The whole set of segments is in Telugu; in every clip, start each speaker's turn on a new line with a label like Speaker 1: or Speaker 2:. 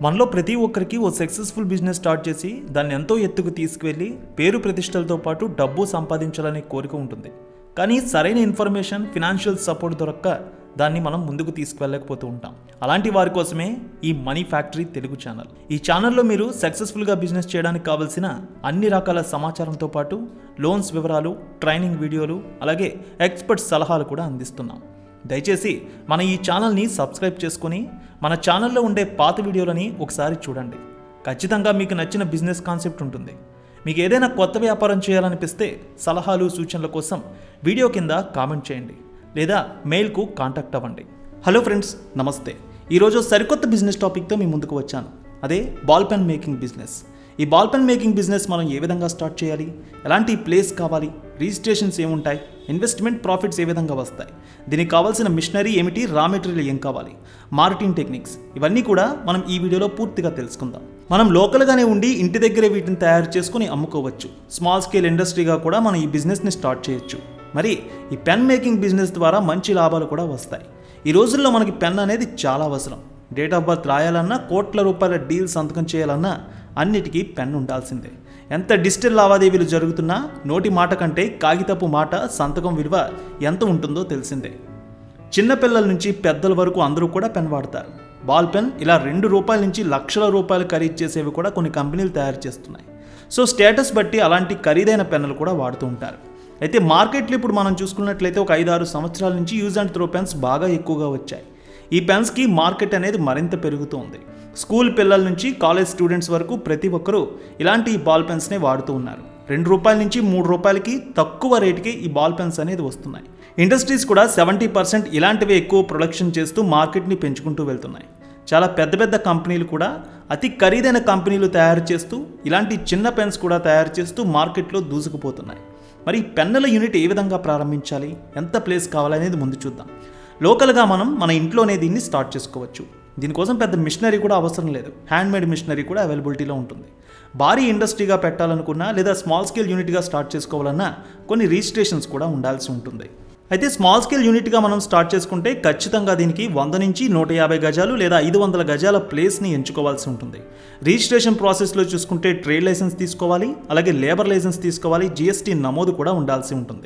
Speaker 1: మనలో ప్రతి ఒక్కరికి ఓ సక్సెస్ఫుల్ బిజినెస్ స్టార్ట్ చేసి దాన్ని ఎంతో ఎత్తుకు తీసుకువెళ్ళి పేరు ప్రతిష్టలతో పాటు డబ్బు సంపాదించాలనే కోరిక ఉంటుంది. కానీ సరైన ఇన్ఫర్మేషన్, ఫినాన్షియల్ సపోర్ట్ దొరక్క దాన్ని మనం ముందుకు తీసుకువెళ్ళకపోతూ ఉంటాం. అలాంటి వారి కోసమే ఈ మనీ ఫ్యాక్టరీ తెలుగు ఛానల్. ఈ ఛానల్లో మీరు సక్సెస్ఫుల్గా బిజినెస్ చేయడానికి కావాల్సిన అన్ని రకాల సమాచారంతో పాటు లోన్స్ వివరాలు, ట్రైనింగ్ వీడియోలు, అలాగే ఎక్స్పర్ట్ సలహాలు కూడా అందిస్తున్నాం. దయచేసి మన ఈ ఛానల్ని సబ్స్క్రైబ్ చేసుకొని మన ఛానల్లో ఉండే పాత వీడియోలని ఒకసారి చూడండి. ఖచ్చితంగా మీకు నచ్చిన బిజినెస్ కాన్సెప్ట్ ఉంటుంది. మీకు ఏదైనా కొత్త వ్యాపారం చేయాలనిపిస్తే సలహాలు, సూచనల కోసం వీడియో కింద కామెంట్ చేయండి లేదా మెయిల్కు కాంటాక్ట్ అవ్వండి. హలో ఫ్రెండ్స్, నమస్తే. ఈరోజు సరికొత్త బిజినెస్ టాపిక్తో మీ ముందుకు వచ్చాను. అదే బాల్ పెన్ మేకింగ్ బిజినెస్. ఈ బాల్ పెన్ మేకింగ్ బిజినెస్ మనం ఏ విధంగా స్టార్ట్ చేయాలి, ఎలాంటి ప్లేస్ కావాలి, రిజిస్ట్రేషన్స్ ఏముంటాయి, ఇన్వెస్ట్మెంట్ ప్రాఫిట్స్ ఏ విధంగా వస్తాయి, దీనికి కావాల్సిన మిషనరీ ఏమిటి, రా మెటీరియల్ ఏం కావాలి, మార్కెటింగ్ టెక్నిక్స్, ఇవన్నీ కూడా మనం ఈ వీడియోలో పూర్తిగా తెలుసుకుందాం. మనం లోకల్గానే ఉండి ఇంటి దగ్గరే వీటిని తయారు చేసుకుని అమ్ముకోవచ్చు. స్మాల్ స్కేల్ ఇండస్ట్రీగా కూడా మనం ఈ బిజినెస్ని స్టార్ట్ చేయొచ్చు. మరి ఈ పెన్ మేకింగ్ బిజినెస్ ద్వారా మంచి లాభాలు కూడా వస్తాయి. ఈ రోజుల్లో మనకి పెన్ అనేది చాలా అవసరం. డేట్ ఆఫ్ బర్త్ రాయాలన్నా, కోట్ల రూపాయల డీల్ సంతకం చేయాలన్నా అన్నిటికీ పెన్ ఉండాల్సిందే. ఎంత డిజిటల్ లావాదేవీలు జరుగుతున్నా నోటి మాట కంటే కాగితపు మాట, సంతకం విలువ ఎంత ఉంటుందో తెలిసిందే. చిన్నపిల్లల నుంచి పెద్దల వరకు అందరూ కూడా పెన్ వాడతారు. బాల్ పెన్ ఇలా ₹2 నుంచి లక్షల రూపాయలు ఖరీదు చేసేవి కూడా కొన్ని కంపెనీలు తయారు చేస్తున్నాయి. సో స్టేటస్ బట్టి అలాంటి ఖరీదైన పెన్నులు కూడా వాడుతూ ఉంటారు. అయితే మార్కెట్లో ఇప్పుడు మనం చూసుకున్నట్లయితే ఒక 5-6 సంవత్సరాల నుంచి యూజ్ అండ్ త్రో పెన్స్ బాగా ఎక్కువగా వచ్చాయి. ఈ పెన్స్కి మార్కెట్ అనేది మరింత పెరుగుతుంది. స్కూల్ పిల్లల నుంచి కాలేజ్ స్టూడెంట్స్ వరకు ప్రతి ఒక్కరూ ఇలాంటి బాల్ పెన్స్నే వాడుతూ ఉన్నారు. ₹2 నుంచి ₹3 తక్కువ రేటుకి ఈ బాల్ పెన్స్ అనేది వస్తున్నాయి. ఇండస్ట్రీస్ కూడా 70% ఇలాంటివి ఎక్కువ ప్రొడక్షన్ చేస్తూ మార్కెట్ని పెంచుకుంటూ వెళ్తున్నాయి. చాలా పెద్ద పెద్ద కంపెనీలు కూడా అతి ఖరీదైన కంపెనీలు తయారు చేస్తూ ఇలాంటి చిన్న పెన్స్ కూడా తయారు చేస్తూ మార్కెట్లో దూసుకుపోతున్నాయి. మరి పెన్నుల యూనిట్ ఏ విధంగా ప్రారంభించాలి, ఎంత ప్లేస్ కావాలనేది ముందు చూద్దాం. లోకల్గా మనం మన ఇంట్లోనే దీన్ని స్టార్ట్ చేసుకోవచ్చు. దీనికోసం పెద్ద మిషనరీ కూడా అవసరం లేదు. హ్యాండ్మేడ్ మిషనరీ కూడా అవైలబిలిటీలో ఉంటుంది. భారీ ఇండస్ట్రీగా పెట్టాలనుకున్నా లేదా స్మాల్ స్కేల్ యూనిట్గా స్టార్ట్ చేసుకోవాలన్నా కొన్ని రిజిస్ట్రేషన్స్ కూడా ఉండాల్సి ఉంటుంది. అయితే స్మాల్ స్కేల్ యూనిట్గా మనం స్టార్ట్ చేసుకుంటే ఖచ్చితంగా దీనికి 100 నుంచి 150 గజాలు లేదా 500 గజాల ప్లేస్ని ఎంచుకోవాల్సి ఉంటుంది. రిజిస్ట్రేషన్ ప్రాసెస్లో చూసుకుంటే ట్రేడ్ లైసెన్స్ తీసుకోవాలి, అలాగే లేబర్ లైసెన్స్ తీసుకోవాలి, GST నమోదు కూడా ఉండాల్సి ఉంటుంది.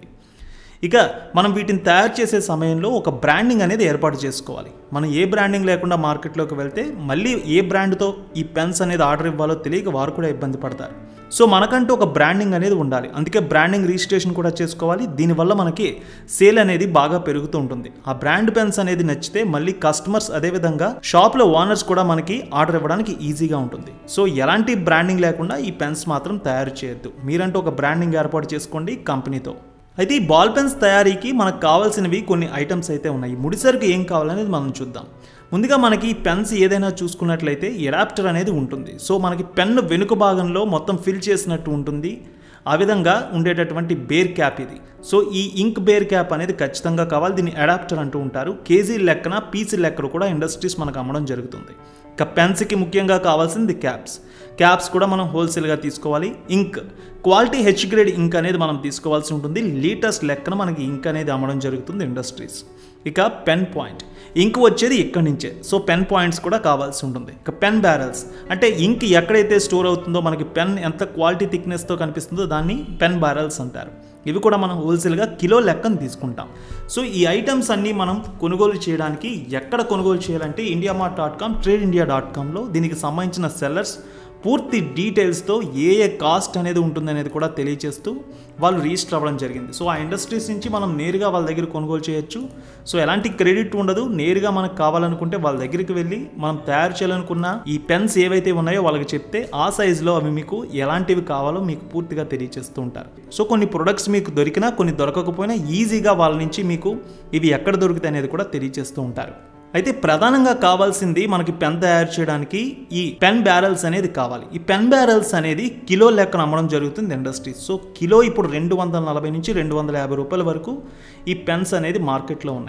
Speaker 1: ఇక మనం వీటిని తయారు చేసే సమయంలో ఒక బ్రాండింగ్ అనేది ఏర్పాటు చేసుకోవాలి. మనం ఏ బ్రాండింగ్ లేకుండా మార్కెట్లోకి వెళ్తే మళ్ళీ ఏ బ్రాండ్తో ఈ పెన్స్ అనేది ఆర్డర్ ఇవ్వాలో తెలియక వారు కూడా ఇబ్బంది పడతారు. సో మనకంటూ ఒక బ్రాండింగ్ అనేది ఉండాలి. అందుకే బ్రాండింగ్ రిజిస్ట్రేషన్ కూడా చేసుకోవాలి. దీనివల్ల మనకి సేల్ అనేది బాగా పెరుగుతూ ఉంటుంది. ఆ బ్రాండ్ పెన్స్ అనేది నచ్చితే మళ్ళీ కస్టమర్స్, అదేవిధంగా షాప్లో ఓనర్స్ కూడా మనకి ఆర్డర్ ఇవ్వడానికి ఈజీగా ఉంటుంది. సో ఎలాంటి బ్రాండింగ్ లేకుండా ఈ పెన్స్ మాత్రం తయారు చేయొద్దు. మీరంటూ ఒక బ్రాండింగ్ ఏర్పాటు చేసుకోండి కంపెనీతో. అయితే ఈ బాల్ పెన్స్ తయారీకి మనకు కావాల్సినవి కొన్ని ఐటమ్స్ అయితే ఉన్నాయి. ముడిసరుకు ఏం కావాలనేది మనం చూద్దాం. ముందుగా మనకి పెన్స్ ఏదైనా చూసుకున్నట్లయితే అడాప్టర్ అనేది ఉంటుంది. సో మనకి పెన్ను వెనుక భాగంలో మొత్తం ఫిల్ చేసినట్టు ఉంటుంది. ఆ విధంగా ఉండేటటువంటి బేర్ క్యాప్ ఇది. సో ఈ ఇంక్ బేర్ క్యాప్ అనేది ఖచ్చితంగా కావాలి. దీన్ని అడాప్టర్ అంటూ ఉంటారు. కేజీ లెక్కన, పీసీ లెక్కన కూడా ఇండస్ట్రీస్ మనకు అమ్మడం జరుగుతుంది. ఇక పెన్స్కి ముఖ్యంగా కావాల్సింది క్యాప్స్ కూడా మనం హోల్సేల్గా తీసుకోవాలి. Ink quality H grade ink అనేది మనం తీసుకోవాల్సి ఉంటుంది. లీటర్స్ లెక్కన మనకి ఇంక్ అనేది అమ్మడం జరుగుతుంది ఇండస్ట్రీస్. ఇక పెన్ పాయింట్, ఇంక్ వచ్చేది ఇక్కడి నుంచే. సో పెన్ పాయింట్స్ కూడా కావాల్సి ఉంటుంది. ఇక పెన్ బ్యారల్స్ అంటే ఇంక్ ఎక్కడైతే స్టోర్ అవుతుందో, మనకి పెన్ ఎంత క్వాలిటీ థిక్నెస్తో కనిపిస్తుందో దాన్ని పెన్ బ్యారల్స్ అంటారు. ఇవి కూడా మనం హోల్సేల్గా కిలో లెక్కన తీసుకుంటాం. సో ఈ ఐటమ్స్ అన్నీ మనం కొనుగోలు చేయడానికి ఎక్కడ కొనుగోలు చేయాలంటే indiamart.com, TradeIndia.comలో దీనికి సంబంధించిన సెల్లర్స్ పూర్తి డీటెయిల్స్తో ఏ కాస్ట్ అనేది ఉంటుంది అనేది కూడా తెలియజేస్తూ వాళ్ళు రిజిస్టర్ అవ్వడం జరిగింది. సో ఆ ఇండస్ట్రీస్ నుంచి మనం నేరుగా వాళ్ళ దగ్గర కొనుగోలు చేయొచ్చు. సో ఎలాంటి క్రెడిట్ ఉండదు. నేరుగా మనకు కావాలనుకుంటే వాళ్ళ దగ్గరికి వెళ్ళి మనం తయారు చేయాలనుకున్న ఈ పెన్స్ ఏవైతే ఉన్నాయో వాళ్ళకి చెప్తే ఆ సైజులో అవి మీకు ఎలాంటివి కావాలో మీకు పూర్తిగా తెలియజేస్తూ ఉంటారు. సో కొన్ని ప్రొడక్ట్స్ మీకు దొరికినా, కొన్ని దొరకకపోయినా ఈజీగా వాళ్ళ నుంచి మీకు ఇవి ఎక్కడ దొరుకుతాయి అనేది కూడా తెలియజేస్తూ ఉంటారు. అయితే ప్రధానంగా కావాల్సింది మనకి పెన్ తయారు చేయడానికి ఈ పెన్ బ్యారల్స్ అనేది కావాలి. ఈ పెన్ బ్యారల్స్ అనేది కిలో లెక్కన అమ్మడం జరుగుతుంది ఇండస్ట్రీస్. సో కిలో ఇప్పుడు ₹240 నుంచి ₹250 వరకు ఈ పెన్స్ అనేది మార్కెట్లో ఉన్నాయి.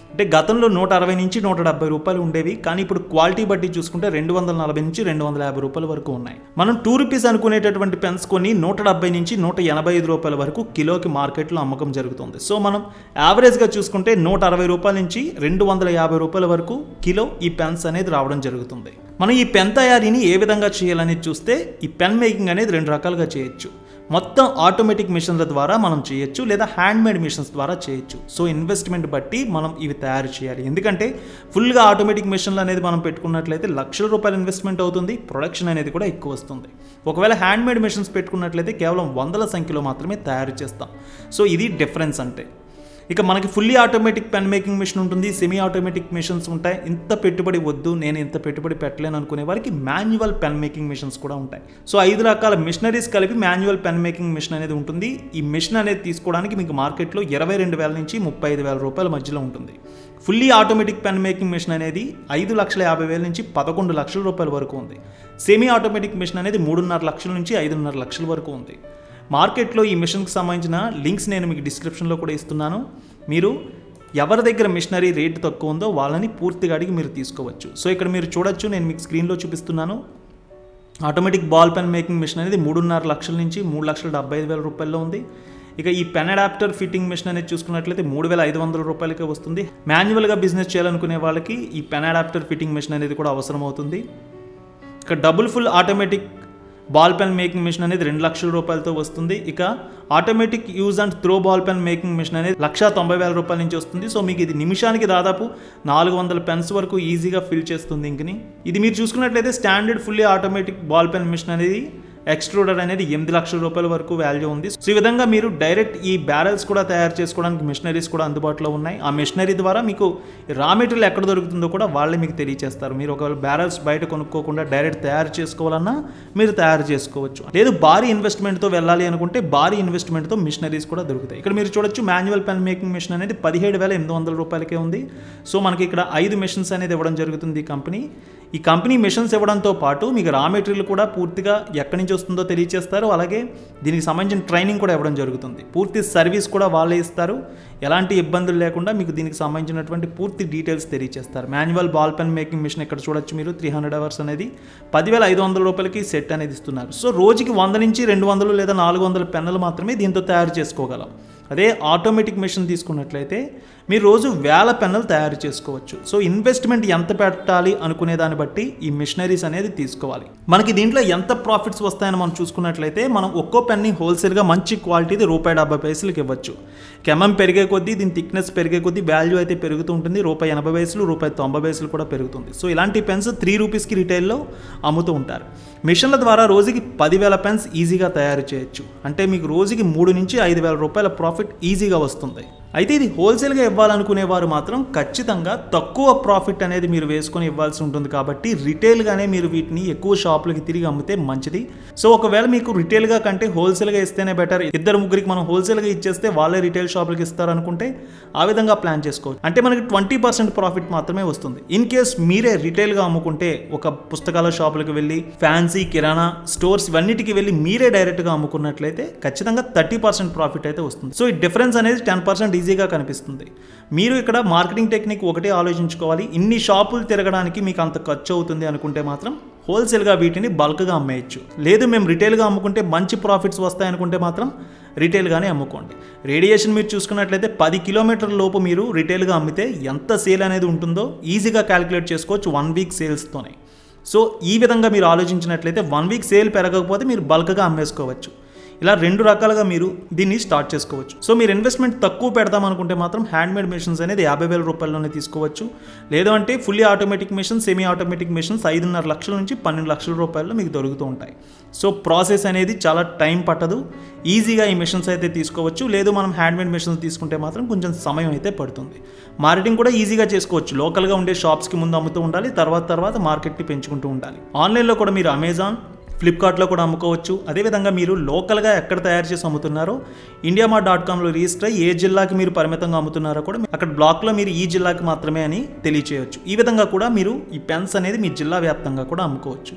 Speaker 1: అంటే గతంలో 160 నుంచి 170 రూపాయలు ఉండేవి, కానీ ఇప్పుడు క్వాలిటీ బట్టి చూసుకుంటే 240 నుంచి 250 రూపాయల వరకు ఉన్నాయి. మనం 2 రూపీస్ అనుకునేటటువంటి పెన్స్ కొన్ని 170 నుంచి 185 రూపాయల వరకు కిలోకి మార్కెట్లో అమ్మకం జరుగుతుంది. సో మనం యావరేజ్గా చూసుకుంటే 160 రూపాయల నుంచి 250 రూపాయల వరకు కిలో ఈ పెన్స్ అనేది రావడం జరుగుతుంది. మనం ఈ పెన్ తయారీని ఏ విధంగా చేయాలని చూస్తే ఈ పెన్ మేకింగ్ అనేది 2 రకాలుగా చేయొచ్చు. మొత్తం ఆటోమేటిక్ మిషన్ల ద్వారా మనం చేయొచ్చు, లేదా హ్యాండ్మేడ్ మిషన్స్ ద్వారా చేయొచ్చు. సో ఇన్వెస్ట్మెంట్ బట్టి మనం ఇవి తయారు చేయాలి. ఎందుకంటే ఫుల్గా ఆటోమేటిక్ మిషన్లు అనేది మనం పెట్టుకున్నట్లయితే లక్షల రూపాయలు ఇన్వెస్ట్మెంట్ అవుతుంది, ప్రొడక్షన్ అనేది కూడా ఎక్కువ వస్తుంది. ఒకవేళ హ్యాండ్మేడ్ మిషన్స్ పెట్టుకున్నట్లయితే కేవలం వందల సంఖ్యలో మాత్రమే తయారు చేస్తాం. సో ఇది డిఫరెన్స్ అంటే. ఇక మనకి fully automatic pen making machine ఉంటుంది, సెమీ ఆటోమేటిక్ మిషన్స్ ఉంటాయి. ఇంత పెట్టుబడి వద్దు, నేను ఇంత పెట్టుబడి పెట్టలేను అనుకునే వారికి మాన్యువల్ పెన్ మేకింగ్ మిషన్స్ కూడా ఉంటాయి. సో 5 రకాల మిషనరీస్ కలిపి మాన్యువల్ పెన్ మేకింగ్ మిషన్ అనేది ఉంటుంది. ఈ మిషన్ అనేది తీసుకోవడానికి మీకు మార్కెట్లో 22,000 నుంచి 35,000 రూపాయల మధ్యలో ఉంటుంది. Fully automatic pen making machine అనేది 5,50,000 నుంచి 11 లక్షల రూపాయల వరకు ఉంది. సెమీ ఆటోమేటిక్ మిషన్ అనేది 3.5 లక్షల నుంచి 5.5 లక్షల వరకు ఉంది. మార్కెట్లో ఈ మిషన్కి సంబంధించిన లింక్స్ నేను మీకు డిస్క్రిప్షన్లో కూడా ఇస్తున్నాను. మీరు ఎవరి దగ్గర మిషనరీ రేట్ తక్కువ ఉందో వాళ్ళని పూర్తిగా అడిగి మీరు తీసుకోవచ్చు. సో ఇక్కడ మీరు చూడొచ్చు, నేను మీకు స్క్రీన్లో చూపిస్తున్నాను. Automatic ball pen making machine అనేది 3.5 లక్షల నుంచి 3,75,000 రూపాయల్లో ఉంది. ఇక ఈ పెన్ అడాప్టర్ ఫిట్టింగ్ మిషన్ అనేది చూసుకున్నట్లయితే 3,500 రూపాయలకే వస్తుంది. మాన్యువల్గా బిజినెస్ చేయాలనుకునే వాళ్ళకి ఈ పెన్ అడాప్టర్ ఫిట్టింగ్ మిషన్ అనేది కూడా అవసరం అవుతుంది. ఇక double full automatic ball pen making machine అనేది 2 లక్షల రూపాయలతో వస్తుంది. ఇక automatic use and throw ball pen making machine అనేది 1,90,000 రూపాయల నుంచి వస్తుంది. సో మీకు ఇది నిమిషానికి దాదాపు 400 పెన్స్ వరకు ఈజీగా ఫిల్ చేస్తుంది ఇంకని. ఇది మీరు చూసుకున్నట్లయితే standard fully automatic ball pen machine అనేది ఎక్స్ట్రూడర్ అనేది 8 లక్షల రూపాయల వరకు వాల్యూ ఉంది. సో ఈ విధంగా మీరు డైరెక్ట్ ఈ బ్యారెల్స్ కూడా తయారు చేసుకోవడానికి మిషనరీస్ కూడా అందుబాటులో ఉన్నాయి. ఆ మిషనరీ ద్వారా మీకు రా మెటీరియల్ ఎక్కడ దొరుకుతుందో కూడా వాళ్ళే మీకు తెలియజేస్తారు. మీరు ఒకవేళ బ్యారెల్స్ బయట కొనుక్కోకుండా డైరెక్ట్ తయారు చేసుకోవాలన్నా మీరు తయారు చేసుకోవచ్చు. లేదు భారీ ఇన్వెస్ట్మెంట్తో వెళ్ళాలి అనుకుంటే భారీ ఇన్వెస్ట్మెంట్తో మిషనరీస్ కూడా దొరుకుతాయి. ఇక్కడ మీరు చూడొచ్చు, మాన్యువల్ పెన్ మేకింగ్ మిషన్ అనేది 17,800 రూపాయలకే ఉంది. సో మనకి ఇక్కడ 5 మిషన్స్ అనేది ఇవ్వడం జరుగుతుంది ఈ కంపెనీ మిషన్స్ ఇవ్వడంతో పాటు మీకు రా మెటీరియల్ కూడా పూర్తిగా ఎక్కడి నుంచి వస్తుందో తెలియజేస్తారు. అలాగే దీనికి సంబంధించిన ట్రైనింగ్ కూడా ఇవ్వడం జరుగుతుంది. పూర్తి సర్వీస్ కూడా వాళ్ళే ఇస్తారు. ఎలాంటి ఇబ్బందులు లేకుండా మీకు దీనికి సంబంధించినటువంటి పూర్తి డీటెయిల్స్ తెలియజేస్తారు. Manual ball pen making machine ఇక్కడ చూడొచ్చు మీరు 300 అవర్స్ అనేది 10,500 రూపాయలకి సెట్ అనేది ఇస్తున్నారు. సో రోజుకి 100 నుంచి 200 లేదా 400 పెన్నులు మాత్రమే దీంతో తయారు చేసుకోగలం. అదే ఆటోమేటిక్ మిషన్ తీసుకున్నట్లయితే మీరు రోజు 1000 పెన్నులు తయారు చేసుకోవచ్చు. సో ఇన్వెస్ట్మెంట్ ఎంత పెట్టాలి అనుకునే దాన్ని బట్టి ఈ మిషనరీస్ అనేది తీసుకోవాలి. మనకి దీంట్లో ఎంత ప్రాఫిట్స్ వస్తాయని మనం చూసుకున్నట్లయితే మనం ఒక్కో పెన్ని హోల్సేల్గా మంచి క్వాలిటీది ₹70 ఇవ్వచ్చు. ఎంఎం పెరిగే కొద్దీ దీని థిక్నెస్ పెరిగే కొద్దీ వాల్యూ అయితే పెరుగుతూ ఉంటుంది. ₹80 ₹90 కూడా పెరుగుతుంది. సో ఇలాంటి పెన్స్ 3 రూపీస్కి రిటైల్లో అమ్ముతూ ఉంటారు. మిషన్ల ద్వారా రోజుకి 10,000 పెన్స్ ఈజీగా తయారు చేయొచ్చు. అంటే మీకు రోజుకి 3 నుంచి 5,000 రూపాయల ప్రాఫిట్ ఈజీగా వస్తుంది. అయితే ఇది హోల్సేల్గా ఇవ్వాలనుకునే వారు మాత్రం ఖచ్చితంగా తక్కువ ప్రాఫిట్ అనేది మీరు వేసుకొని ఇవ్వాల్సి ఉంటుంది. కాబట్టి రిటైల్గానే మీరు వీటిని ఎక్కువ షాపులకి తిరిగి అమ్మితే మంచిది. సో ఒకవేళ మీకు రిటైల్గా కంటే హోల్సేల్గా ఇస్తేనే బెటర్, 2-3కి మనం హోల్సేల్గా ఇచ్చేస్తే వాళ్ళే రిటైల్ షాపులకి ఇస్తారనుకుంటే ఆ విధంగా ప్లాన్ చేసుకోవచ్చు. అంటే మనకి 20% ప్రాఫిట్ మాత్రమే వస్తుంది. ఇన్ కేస్ మీరే రిటైల్గా అమ్ముకుంటే ఒక పుస్తకాల షాపులకు వెళ్ళి ఫ్యాన్సీ కిరాణా స్టోర్స్ ఇవన్నిటికి వెళ్ళి మీరే డైరెక్ట్గా అమ్ముకున్నట్లయితే ఖచ్చితంగా 30% ప్రాఫిట్ అయితే వస్తుంది. సో ఈ డిఫరెన్స్ అనేది 10% ఈజీగా కనిపిస్తుంది. మీరు ఇక్కడ మార్కెటింగ్ టెక్నిక్ ఒకటే ఆలోచించుకోవాలి. ఇన్ని షాపులు తిరగడానికి మీకు అంత ఖర్చు అవుతుంది అనుకుంటే మాత్రం హోల్సేల్గా వీటిని బల్క్గా అమ్మేయచ్చు. లేదు మేము రిటైల్గా అమ్ముకుంటే మంచి ప్రాఫిట్స్ వస్తాయనుకుంటే మాత్రం రిటైల్గానే అమ్ముకోండి. రేడియేషన్ మీరు చూసుకున్నట్లయితే 10 కిలోమీటర్ల లోపు మీరు రిటైల్గా అమ్మితే ఎంత సేల్ అనేది ఉంటుందో ఈజీగా క్యాలిక్యులేట్ చేసుకోవచ్చు 1 వీక్ సేల్స్తోనే. సో ఈ విధంగా మీరు ఆలోచించినట్లయితే 1 వీక్ సేల్ పెరగకపోతే మీరు బల్క్గా అమ్మేసుకోవచ్చు. ఇలా 2 రకాలుగా మీరు దీన్ని స్టార్ట్ చేసుకోవచ్చు. సో మీరు ఇన్వెస్ట్మెంట్ తక్కువ పెడదాం అనుకుంటే మాత్రం హ్యాండ్మేడ్ మిషన్స్ అనేది 50,000 రూపాయల్లోనే తీసుకోవచ్చు. లేదు అంటే fully automatic machine, semi automatic machines 5.5 లక్షల నుంచి 12 లక్షల రూపాయల్లో మీకు దొరుకుతూ ఉంటాయి. సో ప్రాసెస్ అనేది చాలా టైం పట్టదు, ఈజీగా ఈ మిషన్స్ అయితే తీసుకోవచ్చు. లేదు మనం హ్యాండ్మేడ్ మిషన్స్ తీసుకుంటే మాత్రం కొంచెం సమయం అయితే పడుతుంది. మార్కెటింగ్ కూడా ఈజీగా చేసుకోవచ్చు. లోకల్గా ఉండే షాప్స్కి ముందు అమ్ముతూ ఉండాలి, తర్వాత మార్కెట్ని పెంచుకుంటూ ఉండాలి. ఆన్లైన్లో కూడా మీరు అమెజాన్, ఫ్లిప్కార్ట్లో కూడా అమ్ముకోవచ్చు. అదేవిధంగా మీరు లోకల్గా ఎక్కడ తయారు చేసి అమ్ముతున్నారో indiamart.comలో రిజిస్టర్ అయ్యి ఏ జిల్లాకి మీరు పరిమితంగా అమ్ముతున్నారో కూడా అక్కడ బ్లాక్లో మీరు ఈ జిల్లాకి మాత్రమే అని తెలియచేయవచ్చు. ఈ విధంగా కూడా మీరు ఈ పెన్స్ అనేది మీ జిల్లా వ్యాప్తంగా కూడా అమ్ముకోవచ్చు.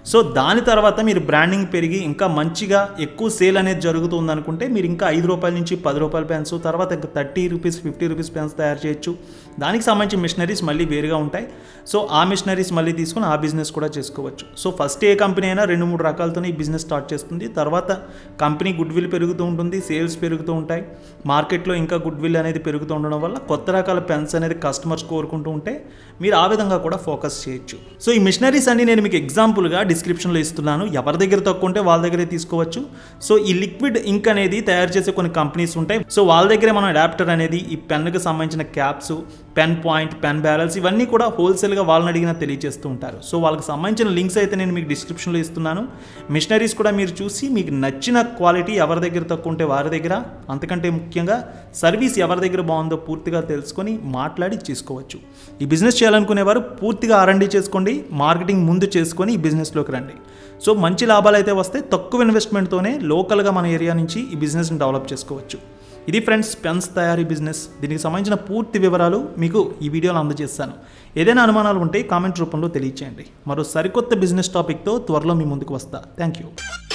Speaker 1: సో దాని తర్వాత మీరు బ్రాండింగ్ పెరిగి ఇంకా మంచిగా ఎక్కువ సేల్ అనేది జరుగుతుంది అనుకుంటే మీరు ఇంకా ₹5 నుంచి ₹10 పెన్స్, తర్వాత ఇంకా ₹30, ₹50 పెన్స్ తయారు చేయొచ్చు. దానికి సంబంధించిన మిషనరీస్ మళ్ళీ వేరుగా ఉంటాయి. సో ఆ మిషనరీస్ మళ్ళీ తీసుకుని ఆ బిజినెస్ కూడా చేసుకోవచ్చు. సో ఫస్ట్ ఏ కంపెనీ అయినా 2-3 రకాలతోనే ఈ బిజినెస్ స్టార్ట్ చేస్తుంది. తర్వాత కంపెనీ గుడ్ విల్ పెరుగుతూ ఉంటుంది, సేల్స్ పెరుగుతూ ఉంటాయి, మార్కెట్లో ఇంకా గుడ్ విల్ అనేది పెరుగుతూ ఉండడం వల్ల కొత్త రకాల పెన్స్ అనేది కస్టమర్స్ కోరుకుంటూ ఉంటే మీరు ఆ విధంగా కూడా ఫోకస్ చేయొచ్చు. సో ఈ మిషనరీస్ అన్ని నేను మీకు ఎగ్జాంపుల్గా డిస్క్రిప్షన్లో ఇస్తున్నాను. ఎవరి దగ్గర తక్కువ ఉంటే వాళ్ళ దగ్గరే తీసుకోవచ్చు. సో ఈ లిక్విడ్ ఇంక్ అనేది తయారు చేసే కొన్ని కంపెనీస్ ఉంటాయి. సో వాళ్ళ దగ్గరే మనం అడాప్టర్ అనేది, ఈ పెన్కి సంబంధించిన caps, pen point, pen barrels ఇవన్నీ కూడా హోల్సేల్గా వాళ్ళని అడిగినా తెలియజేస్తూ ఉంటారు. సో వాళ్ళకి సంబంధించిన లింక్స్ అయితే నేను మీకు డిస్క్రిప్షన్లో ఇస్తున్నాను. మిషనరీస్ కూడా మీరు చూసి మీకు నచ్చిన క్వాలిటీ ఎవరి దగ్గర తక్కువ ఉంటే వారి దగ్గర, అంతకంటే ముఖ్యంగా సర్వీస్ ఎవరి దగ్గర బాగుందో పూర్తిగా తెలుసుకొని మాట్లాడి చేసుకోవచ్చు. ఈ బిజినెస్ చేయాలనుకునేవారు పూర్తిగా R&D చేసుకోండి, మార్కెటింగ్ ముందు చేసుకొని ఈ బిజినెస్లోకి రండి. సో మంచి లాభాలు అయితే వస్తే తక్కువ ఇన్వెస్ట్మెంట్తోనే లోకల్గా మన ఏరియా నుంచి ఈ బిజినెస్ని డెవలప్ చేసుకోవచ్చు. ఇది ఫ్రెండ్స్ పెన్స్ తయారీ బిజినెస్. దీనికి సంబంధించిన పూర్తి వివరాలు మీకు ఈ వీడియోలో అందజేస్తాను. ఏదైనా అనుమానాలు ఉంటే కామెంట్ రూపంలో తెలియచేయండి. మరో సరికొత్త బిజినెస్ టాపిక్తో త్వరలో మీ ముందుకు వస్తా. Thank you.